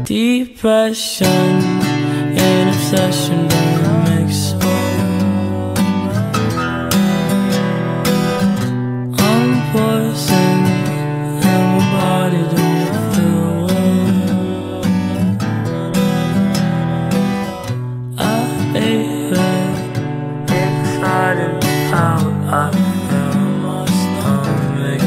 Depression and obsession don't mix well. I'm poison and my body don't feel well. I ate it inside and out. I feel my stomach.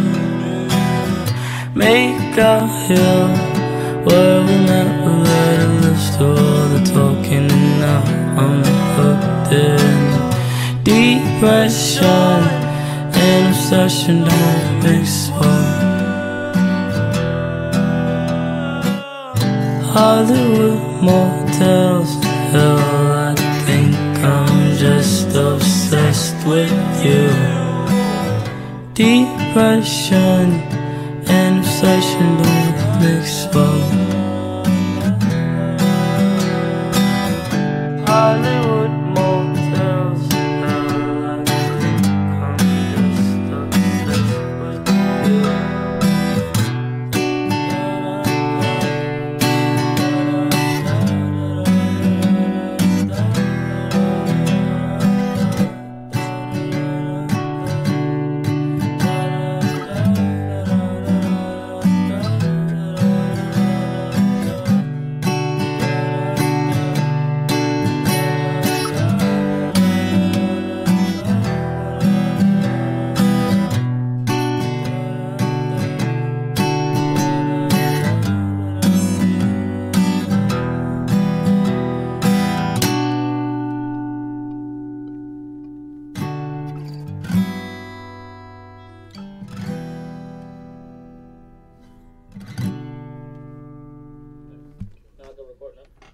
Make out here where we never let it list to all the talking, and now I'm hooked in. Depression and obsession don't mix well. Hollywood motels, hell, I think I'm just obsessed with you. Depression and obsession don't mix well. Hollywood motels, hell, I think I'm just obsessed with you. Now go record now.